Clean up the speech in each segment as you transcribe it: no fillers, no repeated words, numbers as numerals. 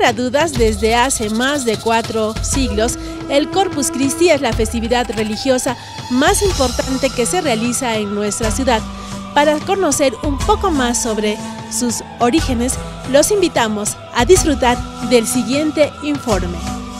lugar a dudas, desde hace más de 4 siglos, el Corpus Christi es la festividad religiosa más importante que se realiza en nuestra ciudad. Para conocer un poco más sobre sus orígenes, los invitamos a disfrutar del siguiente informe.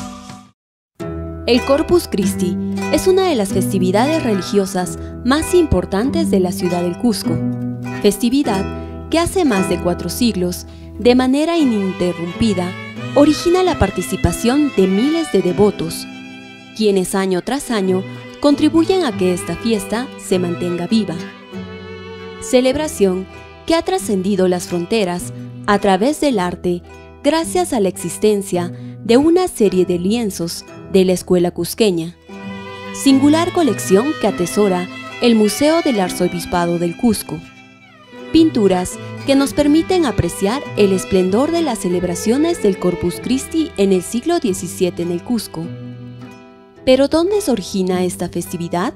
El Corpus Christi es una de las festividades religiosas más importantes de la ciudad del Cusco, festividad que hace más de 4 siglos, de manera ininterrumpida, origina la participación de miles de devotos, quienes año tras año contribuyen a que esta fiesta se mantenga viva. Celebración que ha trascendido las fronteras a través del arte gracias a la existencia de una serie de lienzos de la escuela cusqueña, singular colección que atesora el Museo del Arzobispado del Cusco, pinturas que nos permiten apreciar el esplendor de las celebraciones del Corpus Christi en el siglo XVII en el Cusco. ¿Pero dónde se origina esta festividad?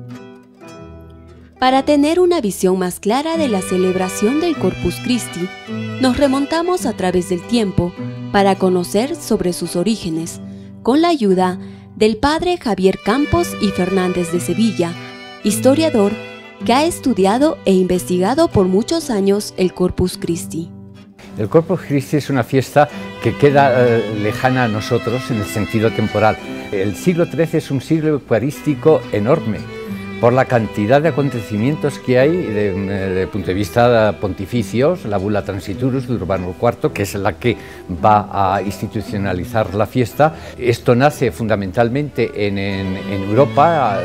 Para tener una visión más clara de la celebración del Corpus Christi, nos remontamos a través del tiempo para conocer sobre sus orígenes, con la ayuda del padre Javier Campos y Fernández de Sevilla, historiador que ha estudiado e investigado por muchos años el Corpus Christi. El Corpus Christi es una fiesta que queda lejana a nosotros en el sentido temporal. El siglo XIII es un siglo eucarístico enorme, por la cantidad de acontecimientos que hay desde el punto de vista pontificios, la Bula Transiturus de Urbano IV, que es la que va a institucionalizar la fiesta. Esto nace fundamentalmente en Europa,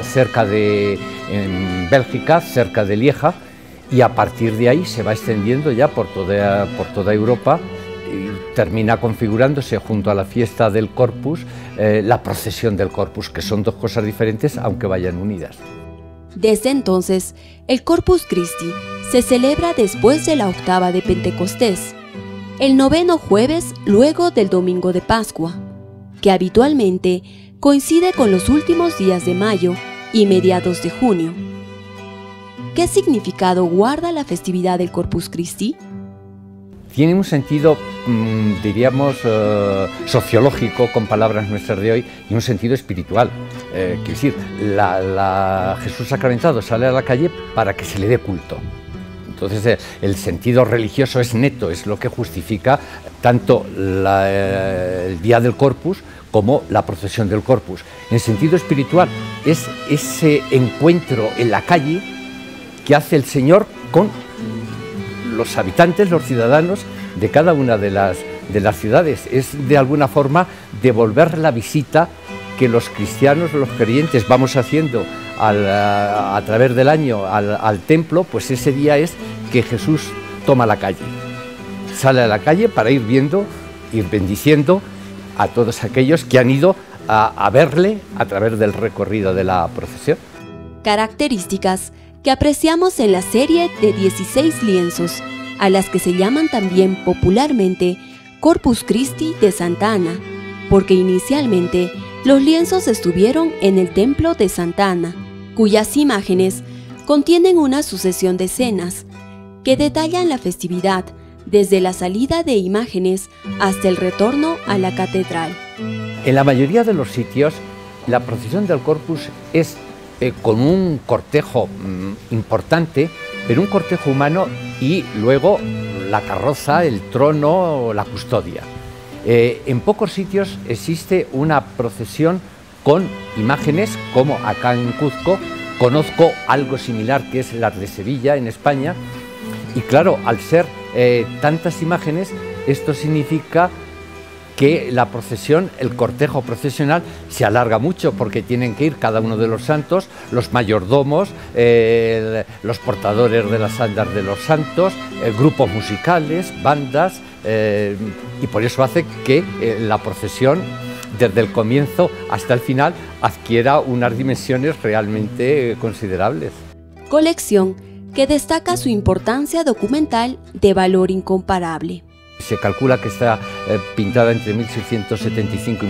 en Bélgica, cerca de Lieja, y a partir de ahí se va extendiendo ya por toda Europa y termina configurándose junto a la fiesta del Corpus, la procesión del Corpus, que son dos cosas diferentes aunque vayan unidas. Desde entonces, el Corpus Christi se celebra después de la octava de Pentecostés, el 9º jueves luego del domingo de Pascua, que habitualmente coincide con los últimos días de mayo y mediados de junio. ¿Qué significado guarda la festividad del Corpus Christi? Tiene un sentido, diríamos, sociológico, con palabras nuestras de hoy, y un sentido espiritual. Quiero decir, Jesús sacramentado sale a la calle para que se le dé culto. Entonces, el sentido religioso es neto, es lo que justifica tanto el día del Corpus como la procesión del Corpus. En sentido espiritual, es ese encuentro en la calle que hace el Señor con los habitantes, los ciudadanos de cada una de las ciudades. Es de alguna forma devolver la visita que los cristianos, los creyentes, vamos haciendo a través del año al templo. Pues ese día es que Jesús toma la calle, sale a la calle para ir viendo, ir bendiciendo a todos aquellos que han ido a verle a través del recorrido de la procesión. Características que apreciamos en la serie de 16 lienzos, a las que se llaman también popularmente Corpus Christi de Santa Ana, porque inicialmente los lienzos estuvieron en el templo de Santa Ana, cuyas imágenes contienen una sucesión de escenas que detallan la festividad desde la salida de imágenes hasta el retorno a la catedral. En la mayoría de los sitios, la procesión del Corpus es con un cortejo importante, pero un cortejo humano, y luego la carroza, el trono, la custodia. En pocos sitios existe una procesión con imágenes, como acá en Cuzco. Conozco algo similar, que es la de Sevilla, en España, y claro, al ser tantas imágenes, esto significa que la procesión, el cortejo procesional, se alarga mucho, porque tienen que ir cada uno de los santos, los mayordomos, los portadores de las andas de los santos, grupos musicales, bandas, y por eso hace que la procesión, desde el comienzo hasta el final, adquiera unas dimensiones realmente considerables. Colección que destaca su importancia documental de valor incomparable. Se calcula que está pintada entre 1675 y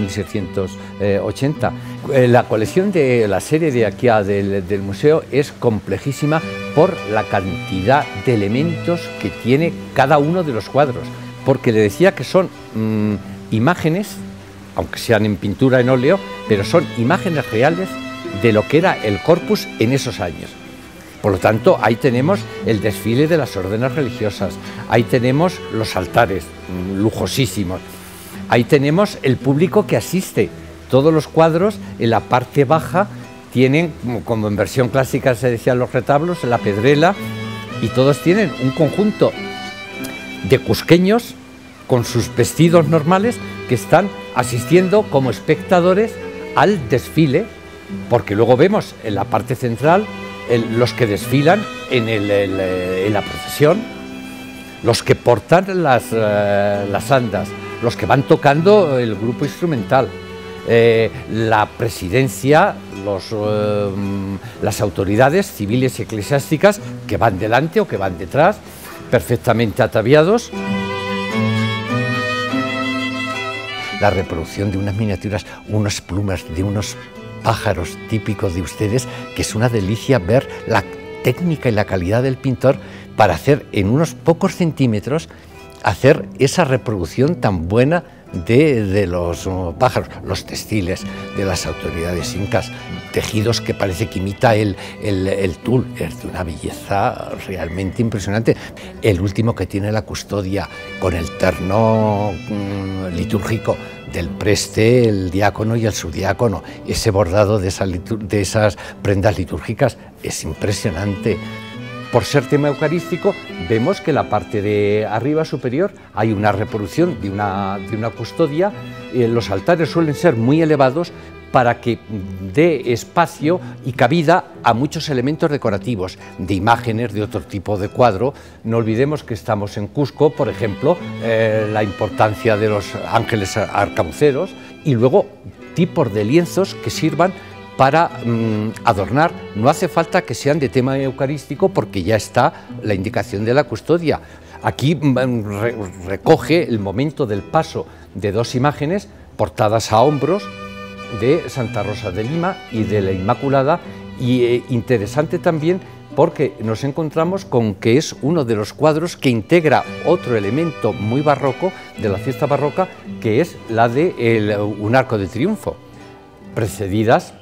1680. La colección de la serie de aquí del museo es complejísima por la cantidad de elementos que tiene cada uno de los cuadros, porque le decía que son imágenes, aunque sean en pintura, en óleo, pero son imágenes reales de lo que era el corpus en esos años. Por lo tanto, ahí tenemos el desfile de las órdenes religiosas, ahí tenemos los altares lujosísimos, ahí tenemos el público que asiste. Todos los cuadros en la parte baja tienen, como en versión clásica se decían los retablos, la pedrela, y todos tienen un conjunto de cusqueños con sus vestidos normales que están asistiendo como espectadores al desfile, porque luego vemos en la parte central los que desfilan en la procesión, los que portan las andas, los que van tocando el grupo instrumental, la presidencia, las autoridades civiles y eclesiásticas que van delante o que van detrás, perfectamente ataviados. La reproducción de unas miniaturas, unas plumas de unos pájaros típicos de ustedes, que es una delicia ver la técnica y la calidad del pintor para hacer en unos pocos centímetros, hacer esa reproducción tan buena de los pájaros, los textiles de las autoridades incas, tejidos que parece que imita el tul, es de una belleza realmente impresionante. El último que tiene la custodia con el terno litúrgico del preste, el diácono y el subdiácono, ese bordado de esas prendas litúrgicas es impresionante. Por ser tema eucarístico, vemos que en la parte de arriba superior hay una reproducción de una custodia. Los altares suelen ser muy elevados para que dé espacio y cabida a muchos elementos decorativos, de imágenes, de otro tipo de cuadro. No olvidemos que estamos en Cusco, por ejemplo, la importancia de los ángeles arcabuceros, y luego tipos de lienzos que sirvan para adornar. No hace falta que sean de tema eucarístico porque ya está la indicación de la custodia. Aquí recoge el momento del paso de dos imágenes portadas a hombros de Santa Rosa de Lima y de la Inmaculada, y interesante también porque nos encontramos con que es uno de los cuadros que integra otro elemento muy barroco de la fiesta barroca, que es la de un arco de triunfo, precedidas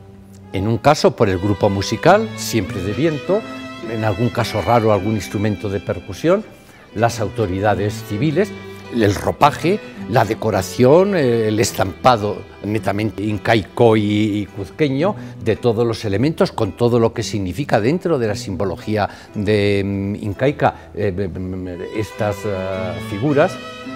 en un caso por el grupo musical, siempre de viento, en algún caso raro algún instrumento de percusión, las autoridades civiles, el ropaje, la decoración, el estampado netamente incaico y cuzqueño de todos los elementos, con todo lo que significa dentro de la simbología incaica estas figuras.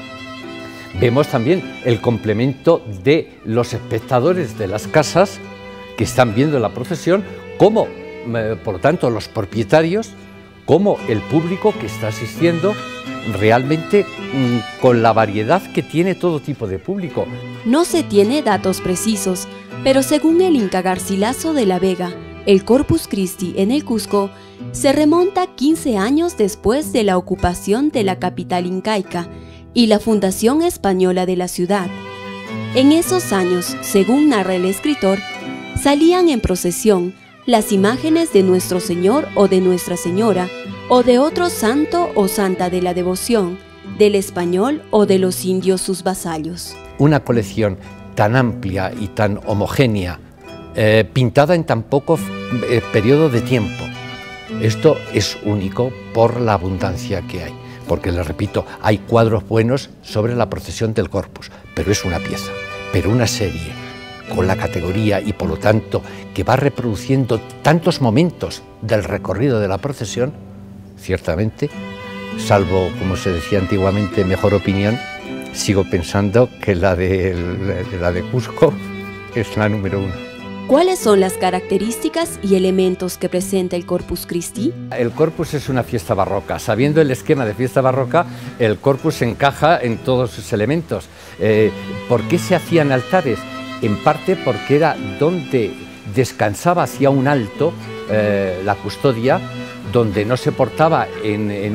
Vemos también el complemento de los espectadores de las casas que están viendo la procesión, como por lo tanto los propietarios, como el público que está asistiendo, realmente con la variedad que tiene todo tipo de público. No se tiene datos precisos, pero según el Inca Garcilaso de la Vega, el Corpus Christi en el Cusco se remonta 15 años después de la ocupación de la capital incaica y la fundación española de la ciudad. En esos años, según narra el escritor, salían en procesión las imágenes de Nuestro Señor o de Nuestra Señora, o de otro santo o santa de la devoción, del español o de los indios sus vasallos. Una colección tan amplia y tan homogénea, pintada en tan poco periodo de tiempo, esto es único por la abundancia que hay. Porque, les repito, hay cuadros buenos sobre la procesión del Corpus, pero es una pieza, pero una serie, con la categoría y por lo tanto que va reproduciendo tantos momentos del recorrido de la procesión, ciertamente, salvo, como se decía antiguamente, mejor opinión, sigo pensando que la de Cusco es la número uno. ¿Cuáles son las características y elementos que presenta el Corpus Christi? El Corpus es una fiesta barroca. Sabiendo el esquema de fiesta barroca, el Corpus encaja en todos sus elementos. ¿Por qué se hacían altares? En parte porque era donde descansaba hacia un alto la custodia, donde no se portaba en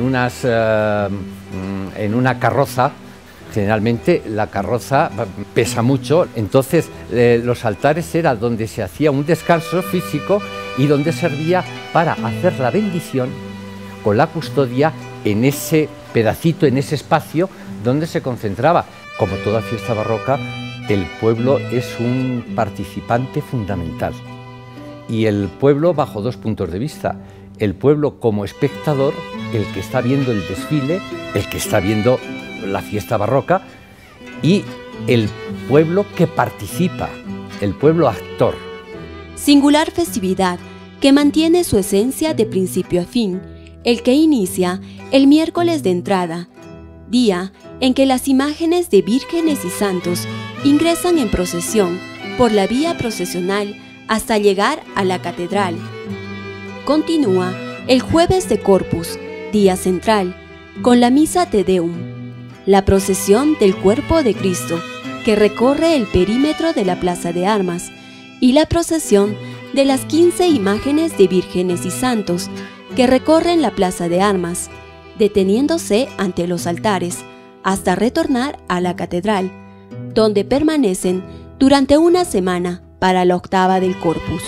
una carroza. Generalmente la carroza pesa mucho, entonces los altares era donde se hacía un descanso físico y donde servía para hacer la bendición con la custodia en ese pedacito, en ese espacio donde se concentraba. como toda fiesta barroca, el pueblo es un participante fundamental. Y el pueblo bajo dos puntos de vista. El pueblo como espectador, el que está viendo el desfile, el que está viendo la fiesta barroca, y el pueblo que participa, el pueblo actor. Singular festividad que mantiene su esencia de principio a fin, el que inicia el miércoles de entrada, día en que las imágenes de vírgenes y santos ingresan en procesión por la vía procesional hasta llegar a la catedral. Continúa el jueves de Corpus, día central, con la misa Te Deum, la procesión del cuerpo de Cristo, que recorre el perímetro de la Plaza de Armas, y la procesión de las 15 imágenes de vírgenes y santos, que recorren la Plaza de Armas, deteniéndose ante los altares, hasta retornar a la catedral, donde permanecen durante una semana para la octava del Corpus.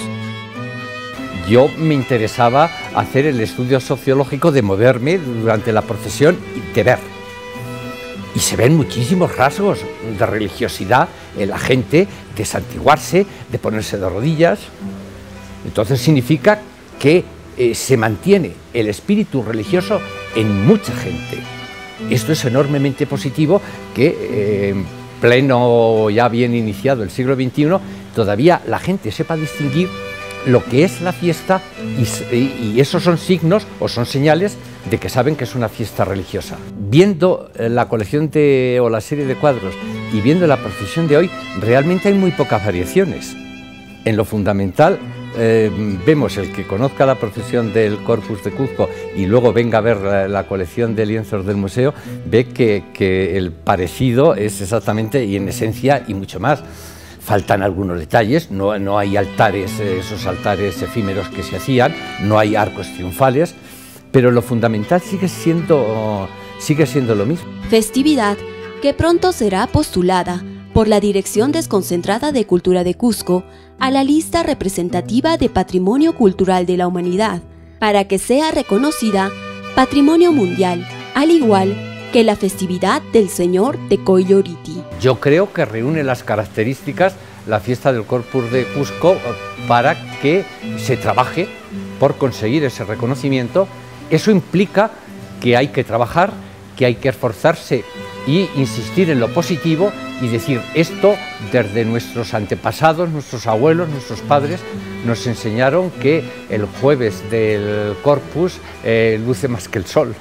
Yo me interesaba hacer el estudio sociológico de moverme durante la procesión y de ver. Y se ven muchísimos rasgos de religiosidad en la gente, de santiguarse, de ponerse de rodillas. Entonces significa que se mantiene el espíritu religioso en mucha gente. Esto es enormemente positivo, que en pleno ya bien iniciado el siglo XXI, todavía la gente sepa distinguir lo que es la fiesta y esos son signos o son señales de que saben que es una fiesta religiosa. Viendo la colección o la serie de cuadros y viendo la procesión de hoy, realmente hay muy pocas variaciones. En lo fundamental, vemos, el que conozca la procesión del Corpus de Cuzco y luego venga a ver la colección de lienzos del museo, ve que el parecido es exactamente y en esencia y mucho más. Faltan algunos detalles, no hay altares, esos altares efímeros que se hacían, no hay arcos triunfales, pero lo fundamental sigue siendo lo mismo. Festividad que pronto será postulada por la Dirección Desconcentrada de Cultura de Cusco a la lista representativa de Patrimonio Cultural de la Humanidad, para que sea reconocida Patrimonio Mundial, al igual que la festividad del Señor de Coilloriti. Yo creo que reúne las características la fiesta del Corpus de Cusco para que se trabaje por conseguir ese reconocimiento. Eso implica que hay que trabajar, que hay que esforzarse y insistir en lo positivo y decir esto desde nuestros antepasados, nuestros abuelos, nuestros padres nos enseñaron que el jueves del Corpus luce más que el sol.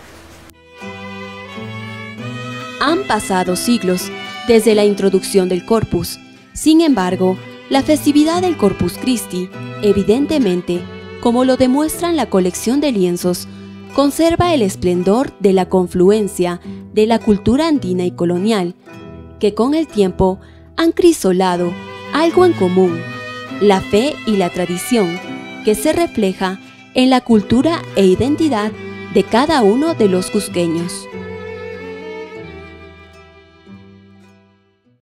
Han pasado siglos desde la introducción del Corpus. Sin embargo, la festividad del Corpus Christi, evidentemente, como lo demuestran la colección de lienzos, conserva el esplendor de la confluencia de la cultura andina y colonial, que con el tiempo han crisolado algo en común, la fe y la tradición, que se refleja en la cultura e identidad de cada uno de los cusqueños.